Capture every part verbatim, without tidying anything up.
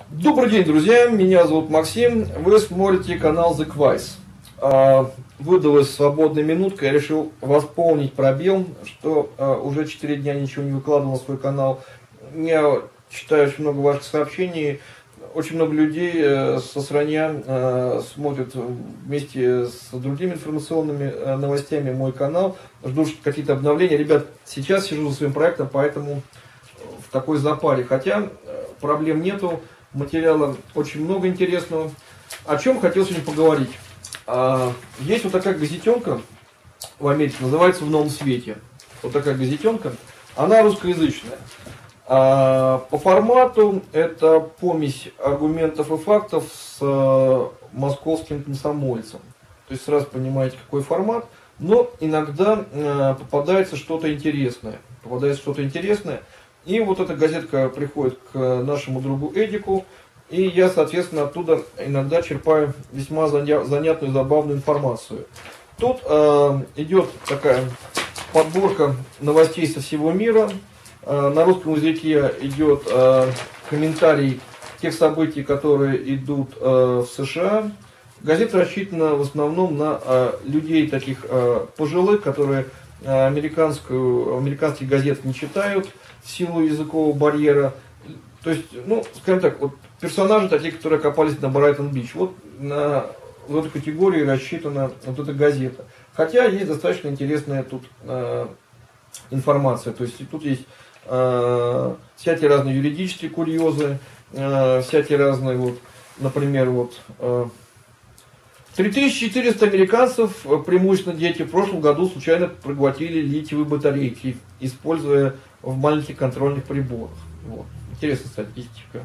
Добрый день, друзья, меня зовут Максим, вы смотрите канал The Quiz. Выдалась свободная минутка, я решил восполнить пробел, что уже четыре дня ничего не выкладывал на свой канал. Я читаю очень много ваших сообщений, очень много людей со сранья смотрят вместе с другими информационными новостями мой канал, ждут какие-то обновления. Ребят, сейчас сижу за своим проектом, поэтому в такой запаре, хотя проблем нету. Материала очень много интересного. О чем хотел сегодня поговорить. Есть вот такая газетенка в Америке, называется «В новом свете». Вот такая газетенка. Она русскоязычная. По формату это помесь аргументов и фактов с московским комсомольцем. То есть сразу понимаете, какой формат. Но иногда попадается что-то интересное. Попадается что-то интересное. И вот эта газетка приходит к нашему другу Эдику, и я, соответственно, оттуда иногда черпаю весьма занятную, забавную информацию. Тут э, идет такая подборка новостей со всего мира. Э, на русском языке идет э, комментарий тех событий, которые идут э, в США. Газета рассчитана в основном на э, людей таких э, пожилых, которые э, американскую, американские газеты не читают в силу языкового барьера. То есть, ну, скажем так, вот персонажи такие, которые копались на Брайтон-Бич. Вот на вот эту категорию рассчитана вот эта газета. Хотя есть достаточно интересная тут э, информация. То есть тут есть э, всякие разные юридические курьезы, э, всякие разные, вот, например, вот э, три тысячи четыреста американцев, преимущественно дети, в прошлом году случайно проглотили литиевые батарейки, используя в маленьких контрольных приборах. Вот. Интересная статистика.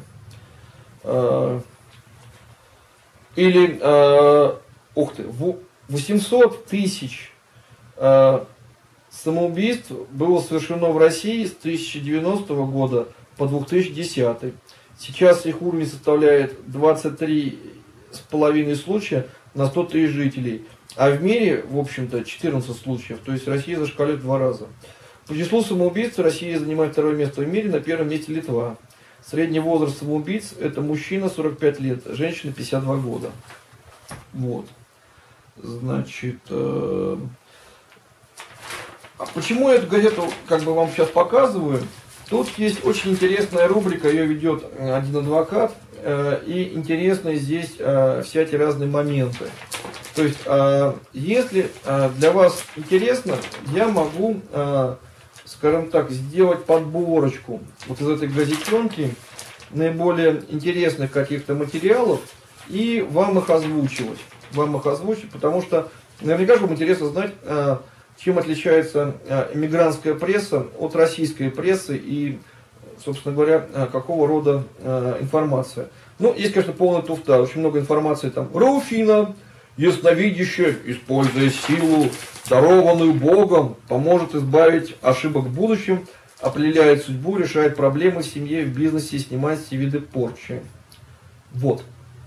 Или, ух ты, восемьсот тысяч самоубийств было совершено в России с тысяча девятнадцатого года по две тысячи десятый. Сейчас их уровень составляет двадцать три с половиной случая на сто тысяч жителей. А в мире, в общем-то, четырнадцать случаев. То есть Россия зашкаливает в два раза. По числу самоубийц Россия занимает второе место в мире, на первом месте Литва. Средний возраст самоубийц – это мужчина сорок пять лет, женщина пятьдесят два года. Вот. Значит, э... а почему я эту газету как бы вам сейчас показываю? Тут есть очень интересная рубрика, ее ведет один адвокат, э, и интересные здесь э, всякие разные моменты. То есть, э, если э, для вас интересно, я могу, э, скажем так, сделать подборочку вот из этой газетенки наиболее интересных каких-то материалов и вам их озвучивать. Вам их озвучить, потому что наверняка вам интересно знать, э, чем отличается э, иммигрантская пресса от российской прессы и, собственно говоря, э, какого рода э, информация. Ну, есть, конечно, полная туфта, очень много информации там. Руфина, ясновидящая, используя силу, дарованную Богом, поможет избавить ошибок в будущем, определяет судьбу, решает проблемы в семье, в бизнесе, снимает все виды порчи. Вот.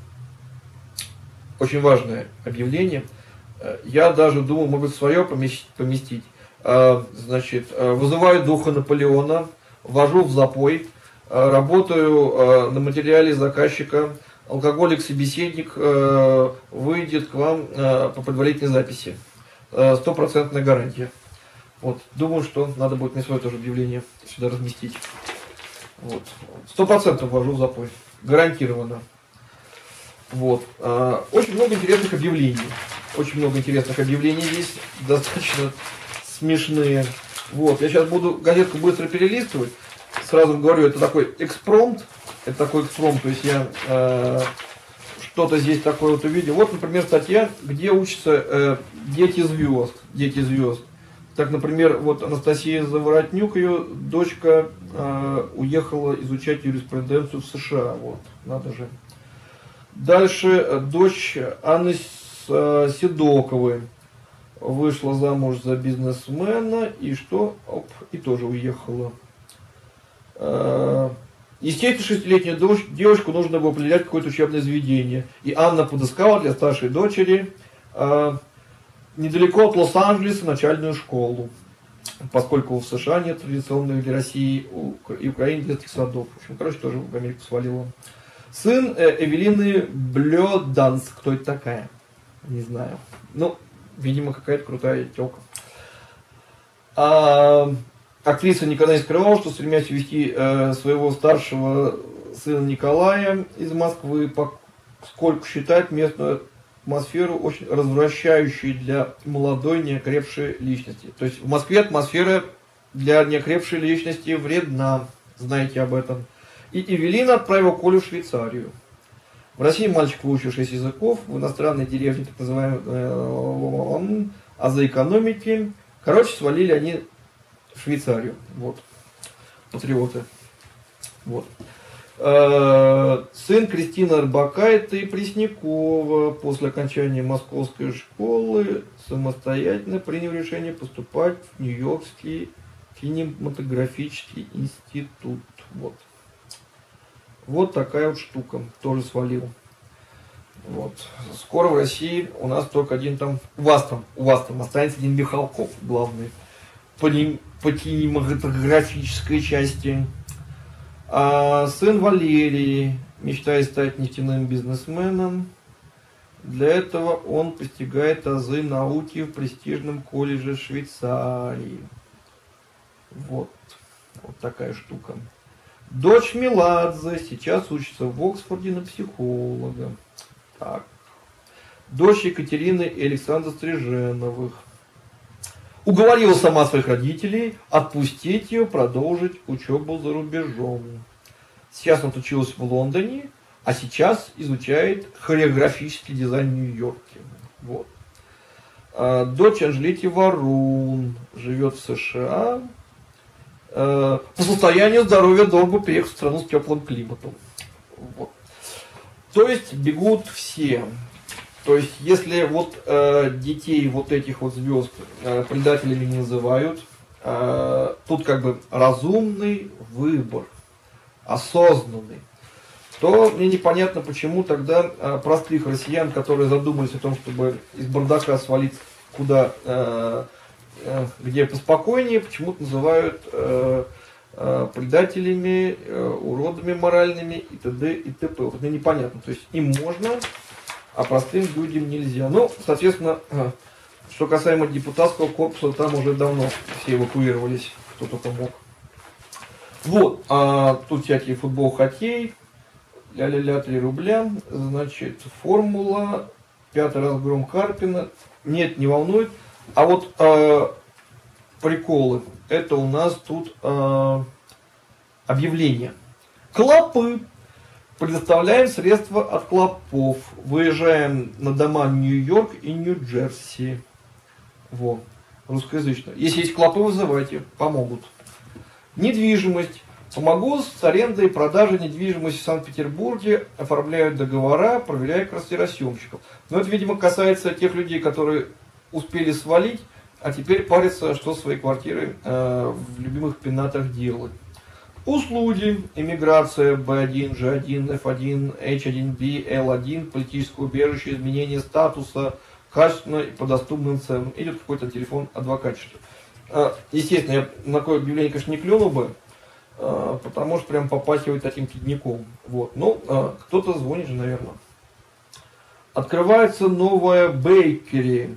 Очень важное объявление. Я даже думал, может быть, свое поместить. Значит, вызываю духа Наполеона, ввожу в запой, работаю на материале заказчика, алкоголик-собеседник выйдет к вам по предварительной записи. Стопроцентная гарантия. Вот. Думаю, что надо будет мне свое тоже объявление сюда разместить. Вот. Сто процентов ввожу в запой. Гарантированно. Вот. Очень много интересных объявлений. Очень много интересных объявлений здесь. Достаточно смешные. Вот. Я сейчас буду газетку быстро перелистывать. Сразу говорю, это такой экспромт. Это такой экспромт. То есть я э, что-то здесь такое вот увидел. Вот, например, статья, где учатся э, дети звезд. Дети звезд. Так, например, вот Анастасия Заворотнюк, ее дочка, э, уехала изучать юриспруденцию в США. Вот, надо же. Дальше дочь Анны Седоковой вышла замуж за бизнесмена и что? Оп, и тоже уехала. Э, естественно, шестилетнюю дочь, девушку нужно было определять какое-то учебное заведение. И Анна подыскала для старшей дочери э, недалеко от Лос-Анджелеса начальную школу, поскольку в США нет традиционных для России и Украины детских садов. В общем, короче, тоже в Америку свалила. Сын э, Эвелины Блёданс. Кто это такая? Не знаю. Ну, видимо, какая-то крутая тёлка. А, актриса никогда не скрывала, что, стремясь увезти э, своего старшего сына Николая из Москвы, поскольку считает местную атмосферу очень развращающей для молодой неокрепшей личности. То есть в Москве атмосфера для неокрепшей личности вредна, знаете об этом. И Эвелина отправила Колю в Швейцарию. В России мальчик выучил шесть языков, в иностранной деревне, так называемой, а за экономики. Короче, свалили они в Швейцарию. Вот. Патриоты. Вот. Сын Кристины Арбакайте и Преснякова после окончания московской школы самостоятельно принял решение поступать в Нью-Йоркский кинематографический институт. Вот. Вот такая вот штука. Тоже свалил. Вот. Скоро в России у нас только один там, у вас там, у вас там останется один Михалков, главный, по, по кинематографической части. А сын Валерий мечтает стать нефтяным бизнесменом. Для этого он постигает азы науки в престижном колледже Швейцарии. Вот. Вот такая штука. Дочь Меладзе сейчас учится в Оксфорде на психолога. Так. Дочь Екатерины и Александра Стриженовых уговорила сама своих родителей отпустить ее продолжить учебу за рубежом. Сейчас она училась в Лондоне, а сейчас изучает хореографический дизайн в Нью-Йорке. Вот. А дочь Анжелики Варун живет в США. А по состоянию здоровья долго приехать в страну с теплым климатом. Вот. То есть бегут все. То есть, если вот э, детей вот этих вот звезд э, предателями не называют, э, тут как бы разумный выбор, осознанный, то мне непонятно, почему тогда э, простых россиян, которые задумались о том, чтобы из бардака свалить куда, э, э, где поспокойнее, почему-то называют э, э, предателями, э, уродами моральными и т.д. и т.п. Вот мне непонятно. То есть, им можно, а простым людям нельзя. Ну, соответственно, что касаемо депутатского корпуса, там уже давно все эвакуировались, кто только мог. Вот, а тут всякие футбол, хоккей, ля-ля-ля, три рубля, значит, формула, пятый разгром Карпина, нет, не волнует. А вот а, приколы, это у нас тут а, объявление. Клопы. Предоставляем средства от клопов. Выезжаем на дома Нью-Йорк и Нью-Джерси. Во, русскоязычно. Если есть клопы, вызывайте, помогут. Недвижимость. Помогу с арендой и продажей недвижимости в Санкт-Петербурге. Оформляют договора, проверяют квартиросъемщиков. Но это, видимо, касается тех людей, которые успели свалить, а теперь парятся, что свои квартиры э, в любимых пенатах делать. Услуги, иммиграция, бэ один, жэ один, эф один, эйч один би, эл один, политическое убежище, изменение статуса, качественно и по доступным ценам. Идет какой-то телефон адвокатчества. Естественно, я на такое объявление, конечно, не клюнул бы, потому что прям попахивает таким кидником. Вот. Но кто-то звонит же, наверное. Открывается новая бейкери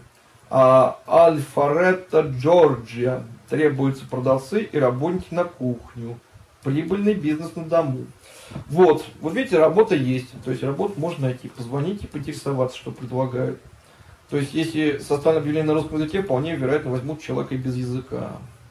Альфаретто, Джорджия. Требуются продавцы и работники на кухню. Прибыльный бизнес на дому. Вот, вот видите, работа есть. То есть работу можно найти. Позвонить и поинтересоваться, что предлагают. То есть, если составлено объявление на русском языке, вполне вероятно возьмут человека и без языка.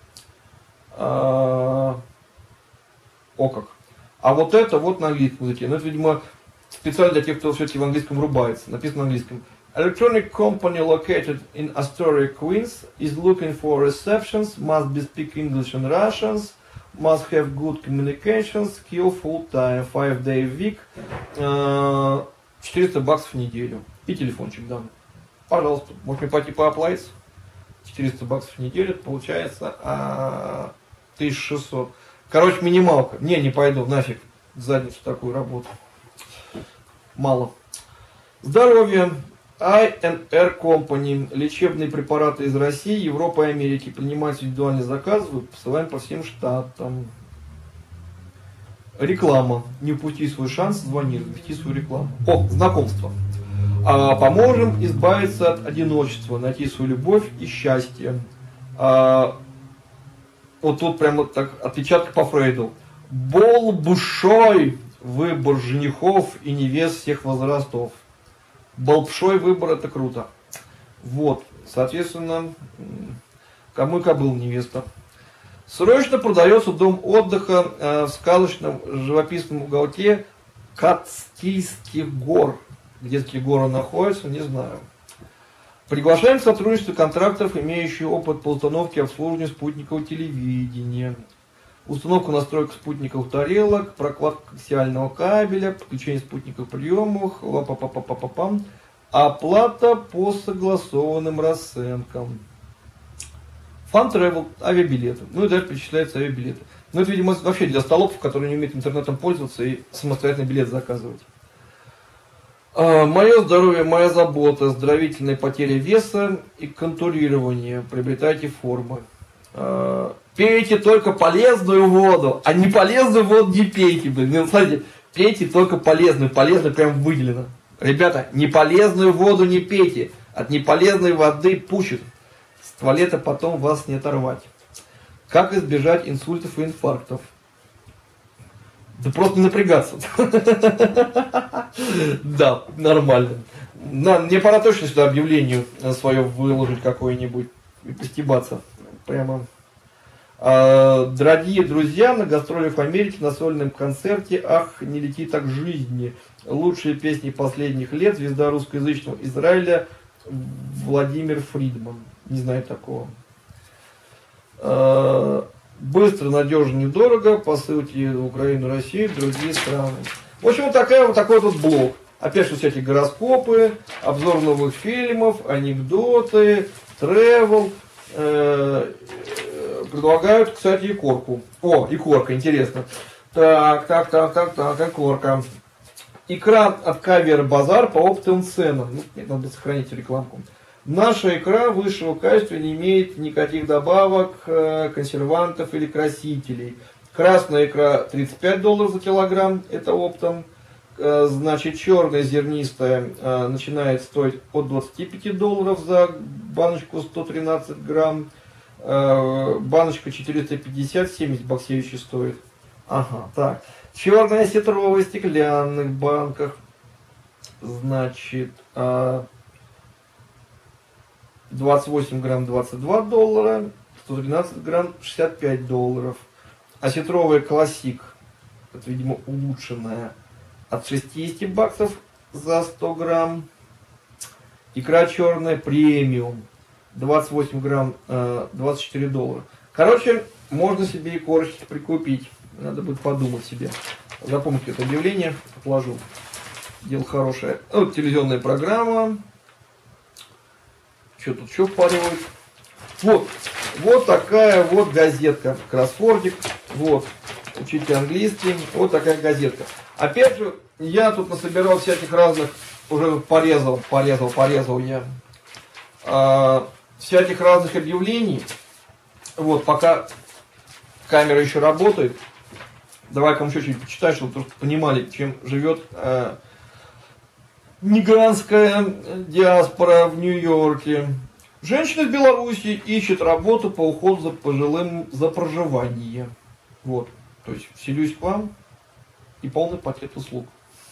А... О как. А вот это вот на английском языке. Ну, это, видимо, специально для тех, кто все-таки в английском рубается. Написано на английском. Electronic company located in Astoria, Queens is looking for receptions, must be speak English and Russians, must have good communication, skill full time, five day a week, четыреста баксов в неделю. И телефончик дан. Пожалуйста, можете пойти пооплатить. четыреста баксов в неделю, получается а, тысяча шестьсот. Короче, минималка. Не, не пойду, нафиг. Задницу такую работу. Мало. Здоровье. ай энд ар Company. Лечебные препараты из России, Европы и Америки. Принимать индивидуальные заказы, посылаем по всем штатам. Реклама. Не упусти свой шанс, звони, размести свою рекламу. О, знакомство. А, поможем избавиться от одиночества, найти свою любовь и счастье. А, вот тут прямо так отпечатка по Фрейду. Большой выбор женихов и невест всех возрастов. Большой выбор — это круто. Вот, соответственно, кому и кобыл невеста. Срочно продается дом отдыха э, в сказочном живописном уголке Катскильских гор. Где такие горы находятся, не знаю. Приглашаем к сотрудничеству контракторов, имеющих опыт по установке и обслуживанию спутникового телевидения. Установка настройки спутниковых тарелок, прокладка коаксиального кабеля, подключение спутниковых приемов, ла-па-па-па-па-пам. Оплата по согласованным расценкам. Fun Travel, авиабилеты. Ну и дальше перечисляются авиабилеты. Ну это, видимо, вообще для столопов, которые не умеют интернетом пользоваться и самостоятельно билет заказывать. А, мое здоровье, моя забота, оздоровительная потеря веса и контурирование. Приобретайте формы. А, пейте только полезную воду, а не полезную воду не пейте. Блин. Ну, смотрите, пейте только полезную. Полезную прям выделено. Ребята, неполезную воду не пейте. От неполезной воды пучит. С туалета потом вас не оторвать. Как избежать инсультов и инфарктов? Да просто не напрягаться. Да, нормально. Мне пора точно сюда объявление свое выложить какое-нибудь и постебаться. Прямо. Дорогие друзья, на гастролях в Америке на сольном концерте «Ах, не лети так жизни». Лучшие песни последних лет. Звезда русскоязычного Израиля Владимир Фридман. Не знаю такого. Быстро, надежно, недорого. По ссылке в Украину, Россию, другие страны. В общем, вот, такая, вот такой вот блог. Опять же, всякие гороскопы, обзор новых фильмов, анекдоты, тревел. Предлагают, кстати, икорку. О, икорка, интересно. Так, так, так, так, так, икорка. Икра от Кавер Базар по оптовым ценам. Ну, нет, надо сохранить рекламку. Наша икра высшего качества не имеет никаких добавок, консервантов или красителей. Красная икра тридцать пять долларов за килограмм, это оптом. Значит, черная зернистая начинает стоить от двадцати пяти долларов за баночку сто тринадцать грамм. Баночка четыреста пятьдесят, семьдесят баксевичей стоит. Ага, так. Черная сетровая в стеклянных банках. Значит, двадцать восемь грамм двадцать два доллара, сто тринадцать грамм шестьдесят пять долларов. Осетровая классик, это, видимо, улучшенная, от шестидесяти баксов за сто грамм. Икра черная премиум, двадцать восемь грамм, двадцать четыре доллара. Короче, можно себе икорочки прикупить. Надо будет подумать себе. Запомните это объявление, отложу. Дело хорошее. Вот телевизионная программа. Что тут еще впаривают? Вот, вот такая вот газетка. Кроссвордик. Вот. Учите английский. Вот такая газетка. Опять же, я тут насобирал всяких разных, уже порезал, порезал, порезал я. А, всяких разных объявлений. Вот, пока камера еще работает. Давай-ка еще чуть-чуть почитать, чтобы вы понимали, чем живет э, мигрантская диаспора в Нью-Йорке. Женщина из Беларуси ищет работу по уходу за пожилым за проживание. Вот. То есть вселюсь к вам и полный пакет услуг.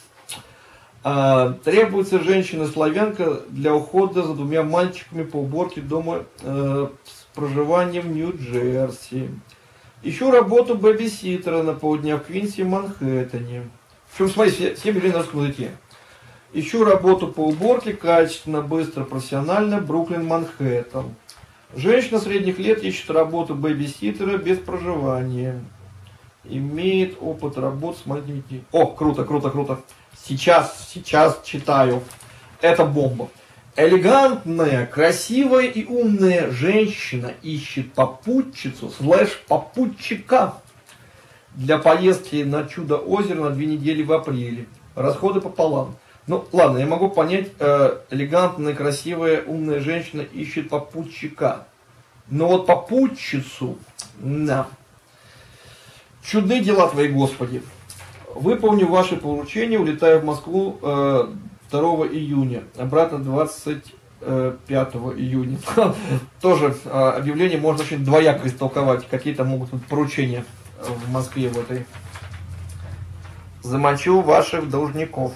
А, требуется женщина-славянка для ухода за двумя мальчиками по уборке дома э, с проживанием в Нью-Джерси. Ищу работу бэбиситера на полдня в Квинсе, Манхэттене. Причем, смотрите, все были на русском языке. Ищу работу по уборке качественно, быстро, профессионально, Бруклин, Манхэттен. Женщина средних лет ищет работу бэбиситера без проживания. Имеет опыт работы с маленькими детьми. О, круто, круто, круто. Сейчас, сейчас читаю. Это бомба. Элегантная, красивая и умная женщина ищет попутчицу, слэш попутчика для поездки на чудо-озеро на две недели в апреле. Расходы пополам. Ну, ладно, я могу понять, э, элегантная, красивая, умная женщина ищет попутчика. Но вот попутчицу, да. Чудны дела твои, Господи. Выполню ваше поручение, улетаю в Москву э, второго июня, обратно двадцать пятого июня. Тоже э, объявление можно очень двояко истолковать. Какие-то могут быть поручения в Москве в этой. Замочу ваших должников.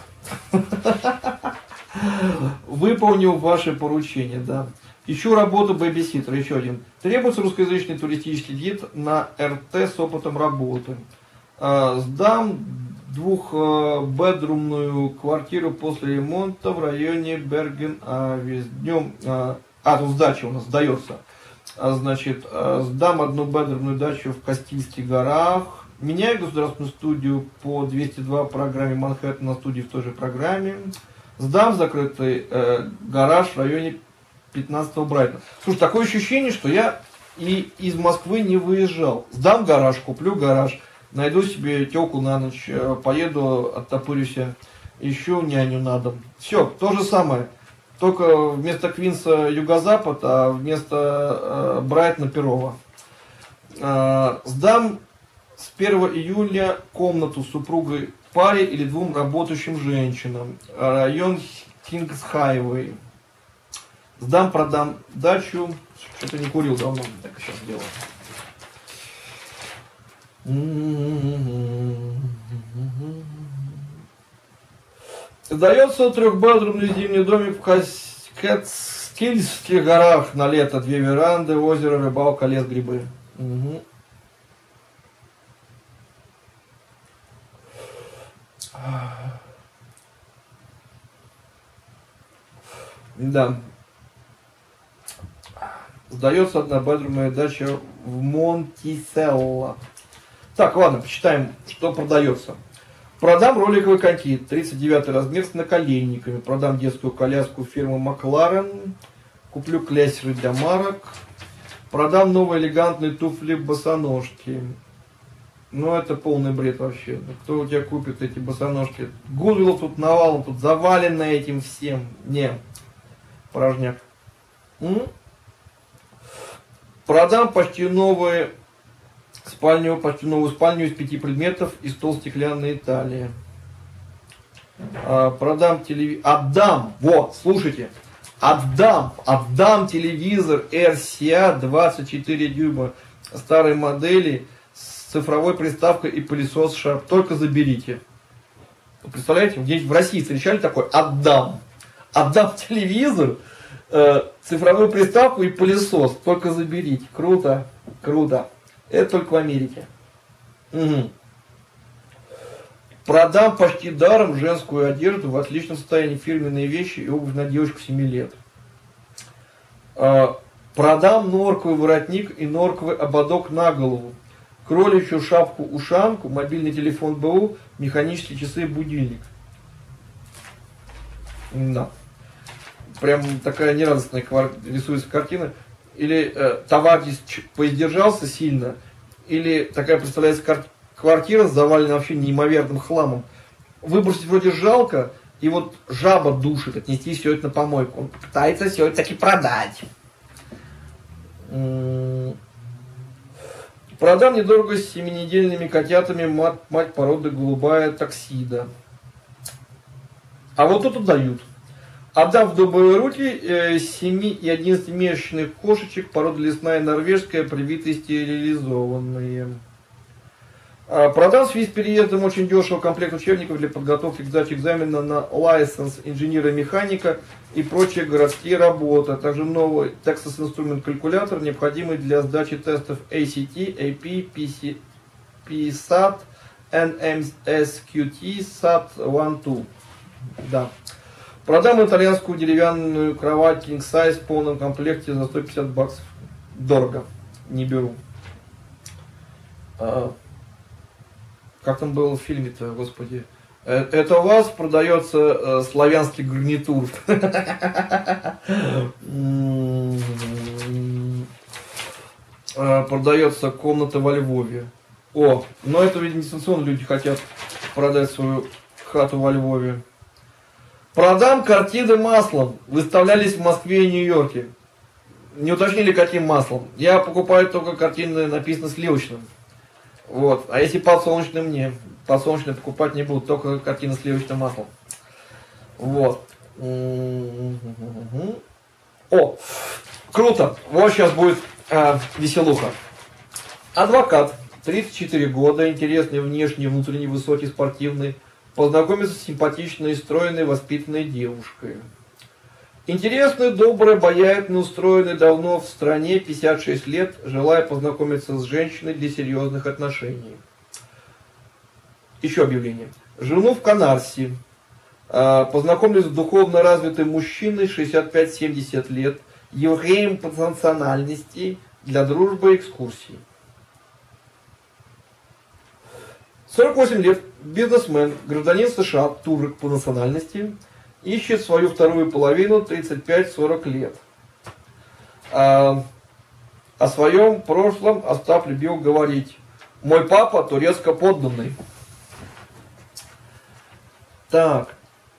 Выполню ваши поручения, да. Ищу работу бэбиситера, еще один. Требуется русскоязычный туристический гид на эр тэ с опытом работы. А, сдам двухбедрумную квартиру после ремонта в районе Берген-Авис. Днем, а, а, тут сдача у нас сдается. А, значит, а, сдам одну бедрумную дачу в Кастильских горах. Меняю государственную студию по двести два программе Манхэттен на студии в той же программе. Сдам закрытый э, гараж в районе пятнадцатого Брайтона. Слушай, такое ощущение, что я и из Москвы не выезжал. Сдам гараж, куплю гараж, найду себе телку на ночь, э, поеду, оттопырюсь, ищу няню на дом. Все, то же самое. Только вместо Квинса юго-запад, а вместо э, Брайтона Перова. Э, сдам с первого июля комнату с супругой паре или двум работающим женщинам. Район Кингс-Хайвей. Сдам, продам дачу. Что-то не курил давно. Так сейчас делаю. Сдается трехбедрумный зимний домик в Кастильских горах на лето. Две веранды, озеро, рыбалка, лес, грибы. Угу. Да. Сдается однобедрумная дача в Монтиселло. Так, ладно, почитаем, что продается. Продам роликовый коньки, тридцать девятый размер с наколенниками. Продам детскую коляску фирмы Макларен. Куплю клясеры для марок. Продам новые элегантные туфли-босоножки. Ну, это полный бред вообще. Кто у тебя купит эти босоножки? Гудвилл тут навалом, тут завалено этим всем. Не, порожняк. М? Продам почти новые спальню, почти новую спальню из пяти предметов и стол стеклянной Италии. А, продам телевизор. Отдам, вот, слушайте. Отдам, отдам телевизор эр си эй двадцать четыре дюйма старой модели с цифровой приставкой и пылесос Sharp. Только заберите. Представляете, где-нибудь в России встречали такой? Отдам. Отдам телевизор, э, цифровую приставку и пылесос. Только заберите. Круто. Круто. Это только в Америке. Угу. Продам почти даром женскую одежду в отличном состоянии, фирменные вещи и обувь на девочку семи лет. Э, продам норковый воротник и норковый ободок на голову. Кроличью шапку-ушанку, мобильный телефон БУ, механические часы, будильник. Да. Прям такая нерадостная квар... рисуется картина. Или э, товарищ поиздержался сильно, или такая представляется кар... квартира завалена вообще неимоверным хламом. Выбросить вроде жалко, и вот жаба душит, отнести все это на помойку. Он пытается все это таки продать. М-м- Продам недорого с семинедельными котятами мать, мать породы голубая таксида. А вот тут дают. Отдав в добрые руки э, семи и одиннадцатимесячных кошечек породы лесная норвежская, привитые стерилизованные. А, продам в связи с переездом очень дешево комплект учебников для подготовки к сдаче экзамена на лайсенс инженера-механика и прочие городские работы, а также новый Texas Instrument калькулятор, необходимый для сдачи тестов эй си ти, эй пи, пи си, пи сат, эн эм эс кью ти, сат один-два. Да. Продам итальянскую деревянную кровать King Size в полном комплекте за сто пятьдесят баксов. Дорого. Не беру. А, как там было в фильме-то, господи. Это у вас продается э, славянский гарнитур. Продается комната во Львове. О, но это, видимо, дистанционно люди хотят продать свою хату во Львове. Продам картины маслом. Выставлялись в Москве и Нью-Йорке. Не уточнили, каким маслом. Я покупаю только картины, написано сливочным. Вот. А если подсолнечным, не. Подсолнечным покупать не буду, только картина сливочным маслом. Вот. О, круто. Вот сейчас будет э, веселуха. Адвокат, тридцать четыре года, интересный внешний, внутренний, высокий, спортивный. Познакомиться с симпатичной, стройной, воспитанной девушкой. Интересный, добрый, обаятельный, устроенный давно в стране, пятьдесят шесть лет, желая познакомиться с женщиной для серьезных отношений. Еще объявление. Жену в Канарсе. Познакомились с духовно развитым мужчиной, шестьдесят пять - семьдесят лет, евреем по национальности, для дружбы и экскурсий. сорок восемь лет, бизнесмен, гражданин США, турок по национальности, ищет свою вторую половину, тридцать пять - сорок лет. А, о своем прошлом Остап любил говорить: мой папа турецко подданный. Так.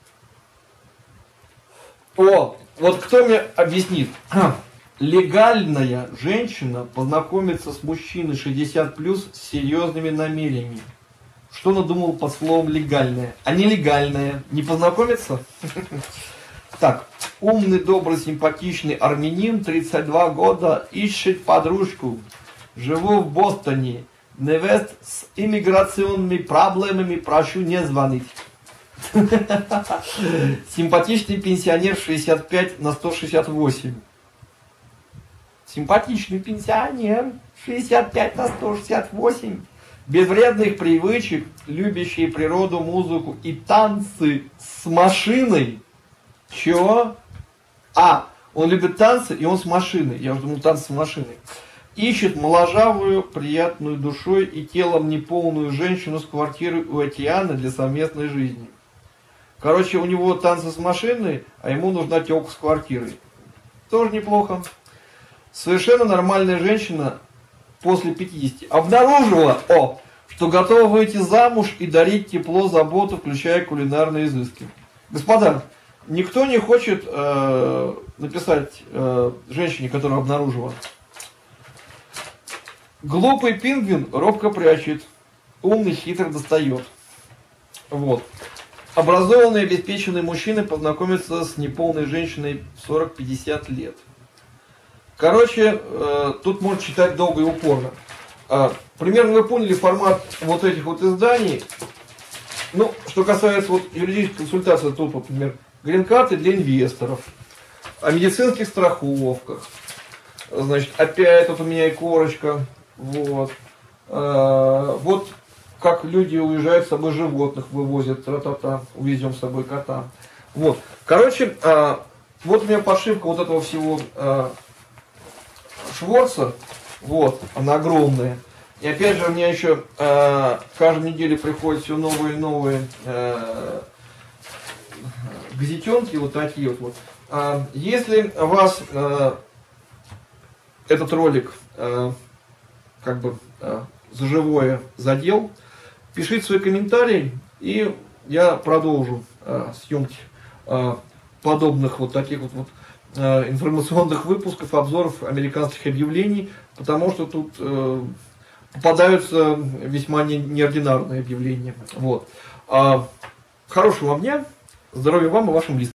О, вот кто мне объяснит? Легальная женщина познакомится с мужчиной шестьдесят плюс с серьезными намерениями. Что надумал под словом легальная? А нелегальная не познакомится? Так, умный, добрый, симпатичный армянин, тридцать два года, ищет подружку. Живу в Бостоне. Невест с иммиграционными проблемами, прошу не звонить. Симпатичный пенсионер шестьдесят пять на сто шестьдесят восемь. Симпатичный пенсионер шестьдесят пять на сто шестьдесят восемь. Без вредных привычек, любящий природу, музыку и танцы с машиной. Чего? А, он любит танцы, и он с машиной. Я уже думал, танцы с машиной. Ищет моложавую, приятную душой и телом неполную женщину с квартирой у океана для совместной жизни. Короче, у него танцы с машиной, а ему нужна телка с квартирой. Тоже неплохо. Совершенно нормальная женщина после пятидесяти обнаружила, о, что готова выйти замуж и дарить тепло, заботу, включая кулинарные изыски. Господа, никто не хочет э, написать э, женщине, которая обнаружила. Глупый пингвин робко прячет, умный хитро достает. Вот. Образованный, обеспеченный мужчина познакомится с неполной женщиной сорок - пятьдесят лет. Короче, э, тут можно читать долго и упорно. Э, примерно вы поняли формат вот этих вот изданий. Ну, что касается вот юридической консультации, тут, вот, например, грин-карты для инвесторов, о медицинских страховках. Значит, опять тут у меня и корочка. Вот. Э, вот как люди уезжают с собой животных, вывозят, тра-та-та, увезем с собой кота. Вот. Короче, э, вот у меня подшивка вот этого всего э, Шворца, вот, она огромная. И опять же, у меня еще э, каждую неделю приходят все новые и новые э, газетенки, вот такие вот. вот. А если вас э, этот ролик э, как бы э, за живое задел, пишите свои комментарии, и я продолжу э, съемки э, подобных вот таких вот, вот информационных выпусков, обзоров американских объявлений, потому что тут э, попадаются весьма не, неординарные объявления. Вот. А, хорошего вам дня, здоровья вам и вашим близким.